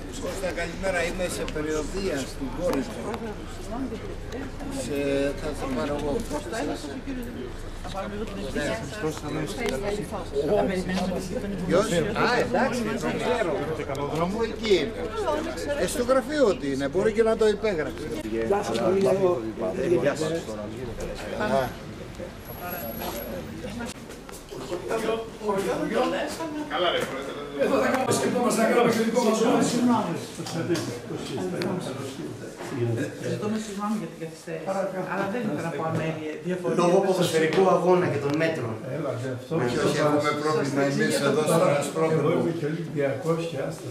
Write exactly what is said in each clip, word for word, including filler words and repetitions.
Κώστα, καλημέρα. Είμαι σε περιοδεία στην Κόρινθο. Σε... Θα σε πάρω εγώ. Ποιος? Α, εντάξει, δεν ξέρω. Το δρόμο εκεί είναι. Ε, στο γραφείο ότι είναι, μπορεί και να το υπέγραψε. Γεια σας, πολύ λίγο. Γεια σας. Καλά ρε, εδώ θα κάνουμε σκεπτόμαστε να κάνουμε και δικό μας ζώμα. Ζητούμε συγγνώμη για την καθυστέρηση, αλλά δεν ήταν από αμέλεια διαφορετική. Λόγω ποδοσφαιρικού αγώνα και των μέτρων. Όχι, όχι, έχουμε πρόβλημα εμείς εδώ στο Ρασπρόπεδο. Εγώ είμαι και Ολυμπιακός και άστα.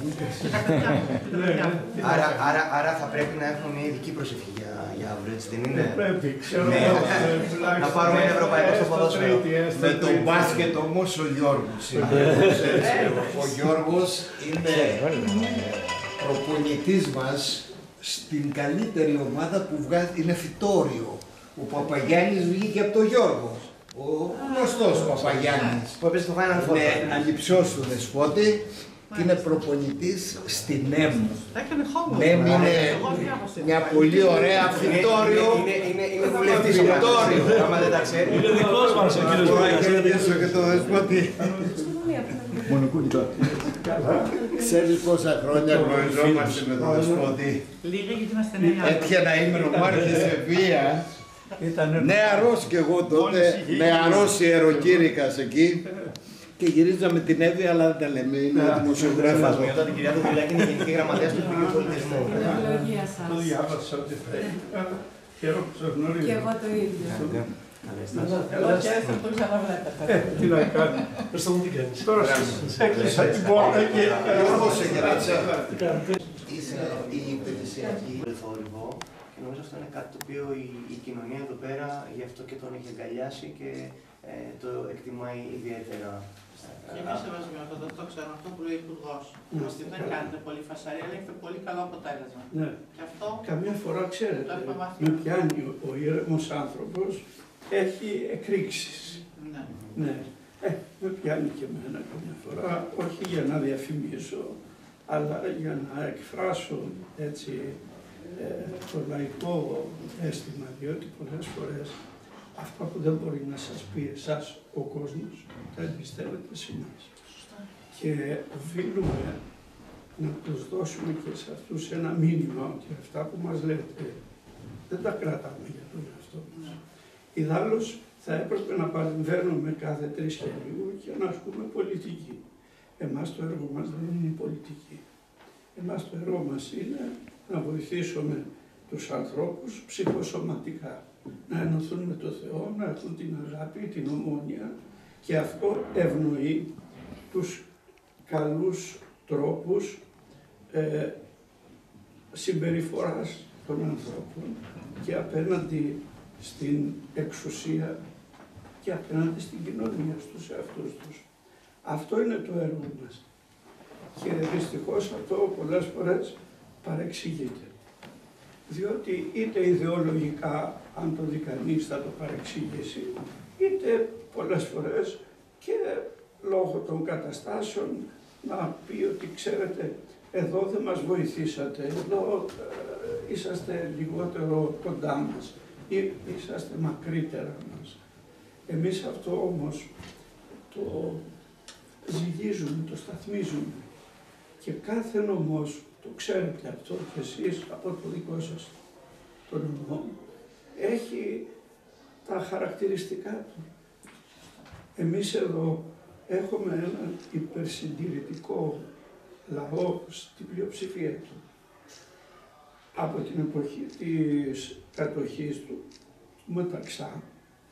Άρα θα πρέπει να έχουμε μια ειδική προσευχή για αύριο, έτσι δεν είναι? Πρέπει, ξέρω. Να πάρουμε ένα ευρωπαϊκό στο ποδόσφαιρο. Με τον μπάσκετ όμως ο Γιώργος. Ο Γιώργος είναι προπονητής μας στην καλύτερη ομάδα που βγάζει, είναι φυτόριο. Ο Παπαγιάννης βγήκε από τον Γιώργο. Ο γνωστός Παπαγιάννης. Που έπαιζε στο Final Four. Είναι ανιψιός του Δεσπότη και είναι προπονητής στην ΕΜ. ΕΜ είναι μια πολύ ωραία φυτόριο. Είναι βουλευτής ο φυτόριο. Άμα δεν τα ξέρει. Είναι δικός μας ο κύριος Παπαγιάννης. Και το Δεσπότη. Ξέρεις πόσα χρόνια γνωριζόμαστε με τον Δεσπότη. Λίγα γιατί είμαστε νέοι. Έτυχε να είμαι νομάρχης σε βία. Νεαρός κι εγώ τότε, νεαρός ιεροκήρυκας εκεί. Και γυρίζαμε την Εύη, αλλά δεν τα λέμε, είναι δημοσιογράφος. Όταν την κυρία Δουγουλάκη είναι γενική γραμματέας του Υπουργείου Πολιτισμού. Ευλογία σας. Το διάβασα ό,τι πρέπει. Χαίρομαι που σας γνωρίζω. Και εγώ το ίδιο. Εγώ χαίρεστε που το ξαναβλέπετε. Τι να κάνω. Προς το μου τι κάνεις. Τώρα έκλεισα την πόρτα και... Γιώργος, σε κεράτσα. Είσαι η υπηρεσιακή θόρυβο και νομίζω αυτό είναι κάτι το οποίο η, η κοινωνία εδώ πέρα γι' αυτό και τον έχει αγκαλιάσει και ε, το εκτιμάει ιδιαίτερα. Και εμείς σεβασμιότητα, δεν το ξέρω, αυτό που λέει ο Υπουργός. Μας την δεν κάνετε πολύ φασαρία, αλλά έχετε πολύ καλό αποτέλεσμα. Ναι. Και αυτό... Καμιά φορά, ξέρετε, το έχουμε μάθει. με πιάνει ο, ο ήρεμος άνθρωπος, έχει εκρήξεις. Ναι. Ναι. Ε, με πιάνει και εμένα καμιά φορά, όχι για να διαφημίσω, αλλά για να εκφράσω έτσι ε, το λαϊκό αίσθημα, διότι πολλές φορές αυτό που δεν μπορεί να σας πει εσάς ο κόσμος, τα εμπιστεύεται σε εμάς. Και οφείλουμε να τους δώσουμε και σε αυτούς ένα μήνυμα ότι αυτά που μας λέτε δεν τα κρατάμε για τον εαυτό μας. Ιδάλλως θα έπρεπε να παρεμβαίνουμε κάθε τρεις και λίγο και να ασκούμε πολιτική. Εμάς το έργο μας δεν είναι η πολιτική. Εμάς το έργο μας είναι να βοηθήσουμε τους ανθρώπους ψυχοσωματικά, να ενωθούν με το Θεό, να έχουν την αγάπη, την ομόνοια και αυτό ευνοεί τους καλούς τρόπους ε, συμπεριφοράς των ανθρώπων και απέναντι στην εξουσία και απέναντι στην κοινωνία, στους εαυτούς τους. Αυτό είναι το έργο μας. Και δυστυχώς αυτό πολλές φορές παρεξηγείται. Διότι είτε ιδεολογικά, αν το δει κανείς, θα το παρεξηγήσει, είτε πολλές φορές και λόγω των καταστάσεων να πει ότι ξέρετε, εδώ δεν μας βοηθήσατε, εδώ ε, είσαστε λιγότερο κοντά μας ή είσαστε μακρύτερα μας. Εμείς αυτό όμως το ζυγίζουμε, το σταθμίζουμε και κάθε νομός, το ξέρετε αυτό και εσείς από το δικό σας το νομό, έχει τα χαρακτηριστικά του. Εμείς εδώ έχουμε έναν υπερσυντηρητικό λαό στην πλειοψηφία του. Από την εποχή της κατοχής του, μεταξά,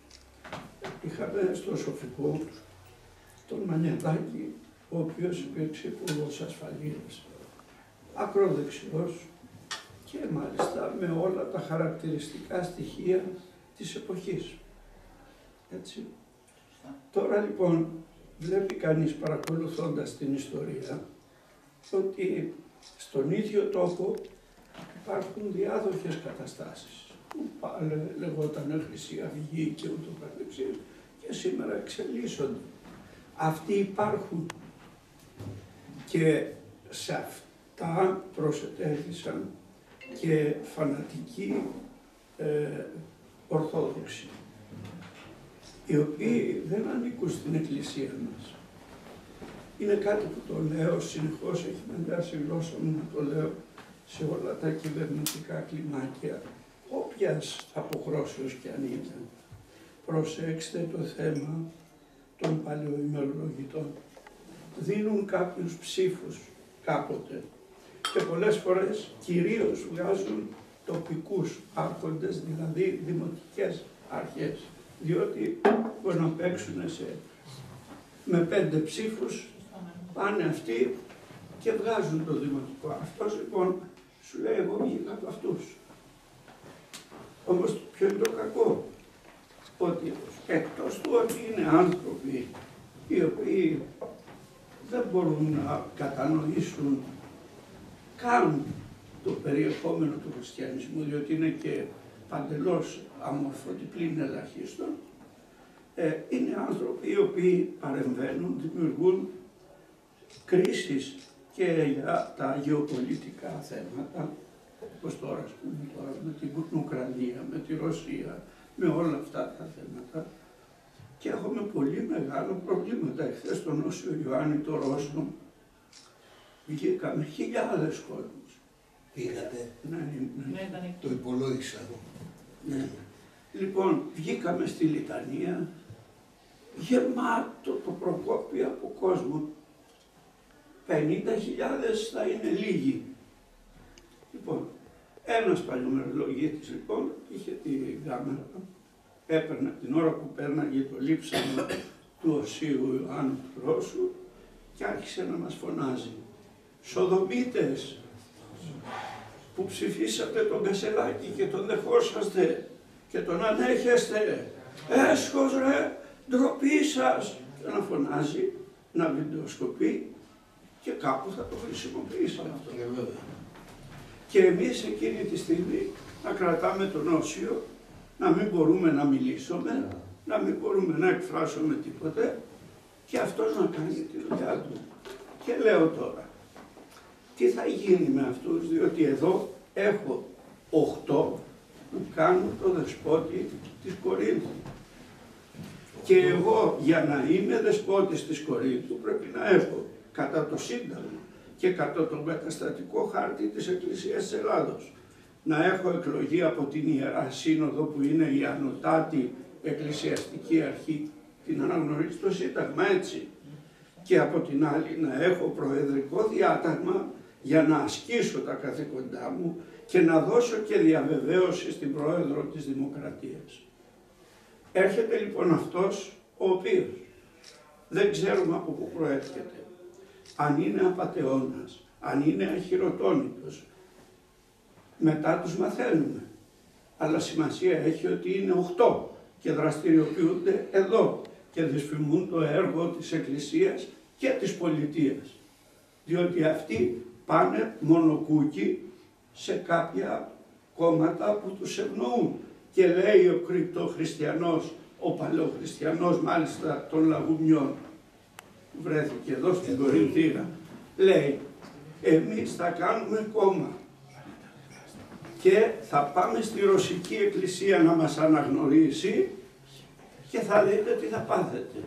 είχαμε στο Σοφικό τον Μανιατάκη, ο οποίος υπήρξε υπουργός ασφαλείας, ακροδεξιός και μάλιστα με όλα τα χαρακτηριστικά στοιχεία της εποχής. Έτσι. Τώρα λοιπόν βλέπει κανείς παρακολουθώντας την ιστορία ότι στον ίδιο τόπο υπάρχουν διάδοχες καταστάσεις που πάλι λεγόταν Χρυσή Αυγή και ούτω καθεξής και σήμερα εξελίσσονται. Αυτοί υπάρχουν και σε τα προσετέθησαν και φανατικοί ε, Ορθόδοξοι, οι οποίοι δεν ανήκουν στην Εκκλησία μας. Είναι κάτι που το λέω συνεχώς, έχει μεντάσει η γλώσσα μου να το λέω σε όλα τα κυβερνητικά κλιμάκια, όποιας αποχρώσεως κι αν ήταν. Προσέξτε το θέμα των παλαιοημερολογητών. Δίνουν κάποιους ψήφους κάποτε και πολλές φορές κυρίως βγάζουν τοπικούς άρχοντες, δηλαδή δημοτικές αρχές, διότι μπορεί να παίξουν σε, με πέντε ψήφους, πάνε αυτοί και βγάζουν το δημοτικό. Αυτός λοιπόν σου λέει εγώ βγήκα από αυτούς. Όμως ποιο είναι το κακό? Ότι εκτός του ότι είναι άνθρωποι οι οποίοι δεν μπορούν να κατανοήσουν καν το περιεχόμενο του χριστιανισμού, διότι είναι και παντελώς αμόρφωτοι πλην ελαχίστων, ε, είναι άνθρωποι οι οποίοι παρεμβαίνουν, δημιουργούν κρίσεις και για τα γεωπολιτικά θέματα, όπως τώρα, ας πούμε, τώρα με την Ουκρανία, με τη Ρωσία, με όλα αυτά τα θέματα, και έχουμε πολύ μεγάλα προβλήματα. Εχθές στον Όσιο Ιωάννη το Ρώσο βγήκαμε χιλιάδες κόσμους. Πήγατε? Ναι, ναι. Ναι, το υπολόγισα. Ναι. Λοιπόν, βγήκαμε στη Λιτανία, γεμάτο το Προκόπιο από κόσμο. πενήντα χιλιάδες θα είναι λίγοι. Λοιπόν, ένας παλιομερολογίτης λοιπόν είχε τη κάμερα, έπαιρνε την ώρα που πέρναγε το λείψανο του Οσίου Ιωάννου του Ρώσου και άρχισε να μας φωνάζει. Σοδομίτες που ψηφίσατε τον Κασελάκη και τον δεχόσαστε και τον ανέχεστε, έσχος ρε, ντροπή σας, και να φωνάζει, να βιντεοσκοπεί και κάπου θα το χρησιμοποιήσαμε αυτό. Και εμείς εκείνη τη στιγμή να κρατάμε τον Όσιο, να μην μπορούμε να μιλήσουμε, να μην μπορούμε να εκφράσουμε τίποτε και αυτός να κάνει τη δουλειά του. Και λέω τώρα, τι θα γίνει με αυτούς, διότι εδώ έχω οχτώ που κάνουν το δεσπότη της Κορίνθου. Και εγώ για να είμαι δεσπότης της Κορίνθου πρέπει να έχω κατά το Σύνταγμα και κατά τον καταστατικό χάρτη της Εκκλησίας της Ελλάδος να έχω εκλογή από την Ιερά Σύνοδο που είναι η ανωτάτη εκκλησιαστική αρχή, την αναγνωρίζει το Σύνταγμα έτσι, και από την άλλη να έχω προεδρικό διάταγμα για να ασκήσω τα καθήκοντά μου και να δώσω και διαβεβαίωση στην Πρόεδρο της Δημοκρατίας. Έρχεται λοιπόν αυτός ο οποίος δεν ξέρουμε από πού προέρχεται, αν είναι απατεώνας, αν είναι αχυρωτώνητος, μετά τους μαθαίνουμε. Αλλά σημασία έχει ότι είναι οχτώ και δραστηριοποιούνται εδώ και δυσφημούν το έργο της Εκκλησίας και της πολιτείας. Διότι αυτοί πάνε μονοκούκι σε κάποια κόμματα που τους ευνοούν. Και λέει ο κρυπτοχριστιανός, ο παλαιοχριστιανός μάλιστα των Λαγουμιών, που βρέθηκε εδώ στην Κορινθία, λέει εμείς θα κάνουμε κόμμα και θα πάμε στη Ρωσική Εκκλησία να μας αναγνωρίσει και θα δείτε τι θα πάθετε.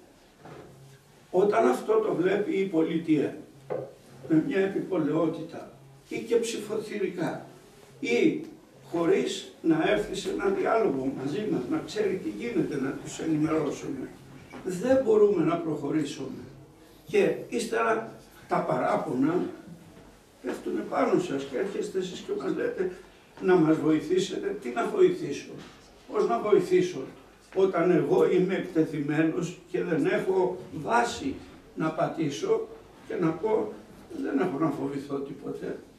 Όταν αυτό το βλέπει η πολιτεία με μια επιπολαιότητα ή και ψηφοθυρικά ή χωρίς να έρθει σε έναν διάλογο μαζί μας, να ξέρει τι γίνεται, να τους ενημερώσουμε, δεν μπορούμε να προχωρήσουμε. Και ύστερα τα παράπονα πέφτουν πάνω σας και έρχεστε εσείς και μας λέτε να μας βοηθήσετε. Τι να βοηθήσω, πώς να βοηθήσω, όταν εγώ είμαι εκτεθειμένος και δεν έχω βάση να πατήσω και να πω δεν έχω να φοβηθώ τίποτε.